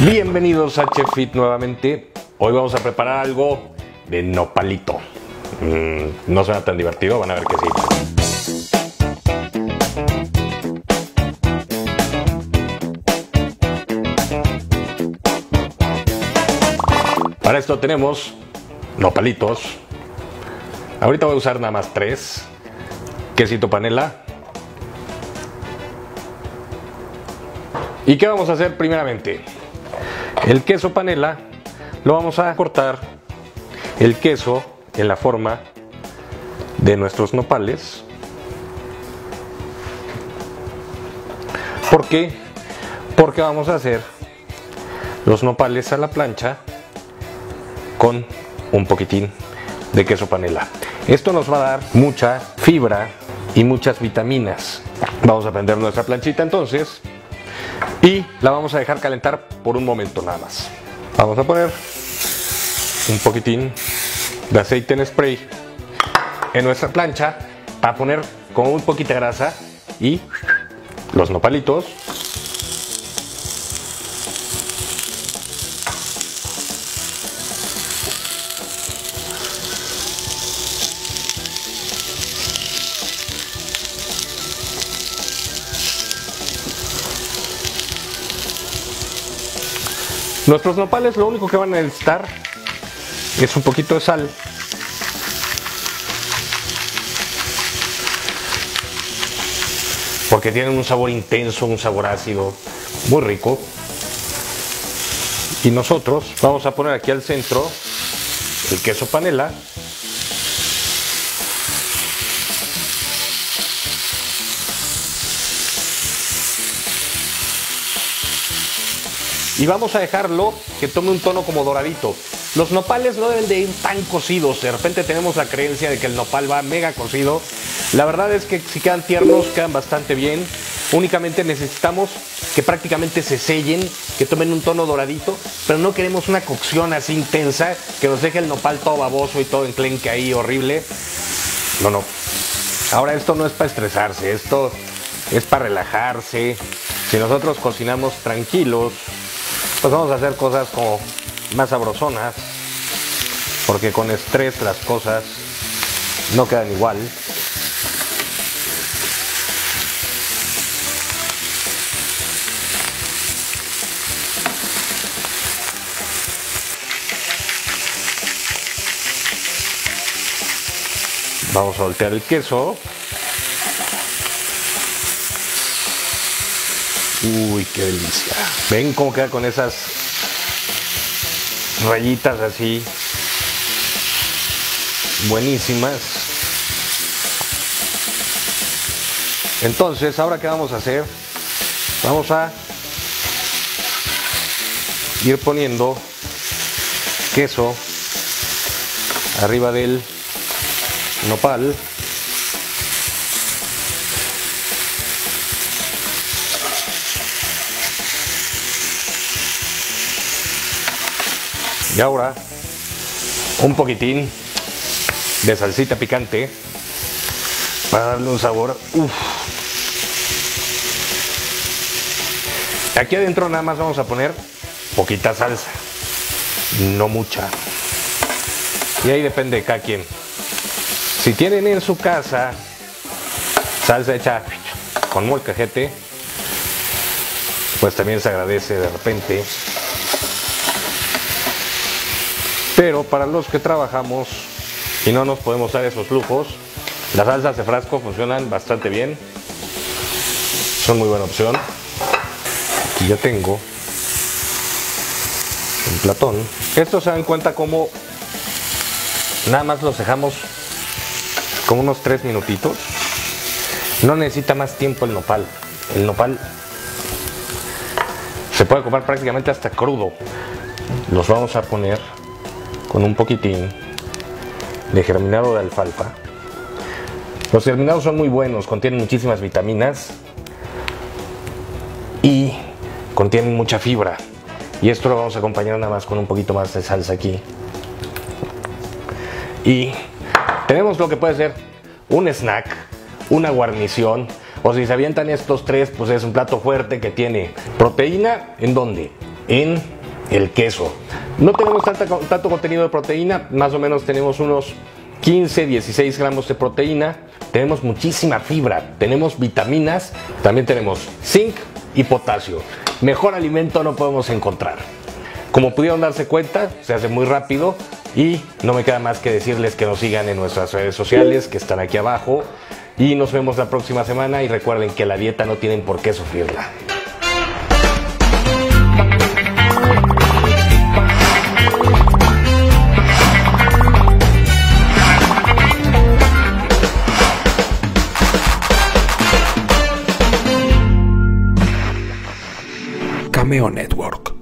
Bienvenidos a Chef Fit nuevamente. Hoy vamos a preparar algo de nopalito. No suena tan divertido, van a ver que sí. Para esto tenemos nopalitos. Ahorita voy a usar nada más 3. Quesito panela. ¿Y qué vamos a hacer primeramente? El queso panela lo vamos a cortar el queso en la forma de nuestros nopales. ¿Por qué? Porque vamos a hacer los nopales a la plancha con un poquitín de queso panela. Esto nos va a dar mucha fibra y muchas vitaminas. Vamos a prender nuestra planchita entonces y la vamos a dejar calentar por un momento nada más. Vamos a poner un poquitín de aceite en spray en nuestra plancha para poner con un poquito de grasa y los nopalitos. Nuestros nopales lo único que van a necesitar es un poquito de sal, porque tienen un sabor intenso, un sabor ácido, muy rico. Y nosotros vamos a poner aquí al centro el queso panela. Y vamos a dejarlo que tome un tono como doradito. Los nopales no deben de ir tan cocidos. De repente tenemos la creencia de que el nopal va mega cocido. La verdad es que si quedan tiernos, quedan bastante bien. Únicamente necesitamos que prácticamente se sellen, que tomen un tono doradito. Pero no queremos una cocción así intensa que nos deje el nopal todo baboso y todo enclenque ahí, horrible. No. Ahora esto no es para estresarse, esto es para relajarse. Si nosotros cocinamos tranquilos, pues vamos a hacer cosas como más sabrosonas, porque con estrés las cosas no quedan igual. Vamos a voltear el queso. Uy, qué delicia. Ven cómo queda con esas rayitas así. Buenísimas. Entonces, ¿ahora qué vamos a hacer? Vamos a ir poniendo queso arriba del nopal. Y ahora un poquitín de salsita picante para darle un sabor. Aquí adentro nada más vamos a poner poquita salsa, no mucha. Y ahí depende de cada quien. Si tienen en su casa salsa hecha con molcajete, pues también se agradece de repente. Pero para los que trabajamos y no nos podemos dar esos lujos, las salsas de frasco funcionan bastante bien. Son muy buena opción. Aquí ya tengo un platón. Estos se dan cuenta como nada más los dejamos como unos 3 minutitos. No necesita más tiempo el nopal. El nopal se puede comer prácticamente hasta crudo. Los vamos a poner con un poquitín de germinado de alfalfa. Los germinados son muy buenos, contienen muchísimas vitaminas y contienen mucha fibra. Y esto lo vamos a acompañar nada más con un poquito más de salsa aquí. Y tenemos lo que puede ser un snack, una guarnición, o si se avientan estos 3, pues es un plato fuerte que tiene proteína. ¿En dónde? En el queso. No tenemos tanto contenido de proteína, más o menos tenemos unos 15, 16 gramos de proteína. Tenemos muchísima fibra, tenemos vitaminas, también tenemos zinc y potasio. Mejor alimento no podemos encontrar. Como pudieron darse cuenta, se hace muy rápido y no me queda más que decirles que nos sigan en nuestras redes sociales que están aquí abajo y nos vemos la próxima semana y recuerden que la dieta no tienen por qué sufrirla. Cameo Network.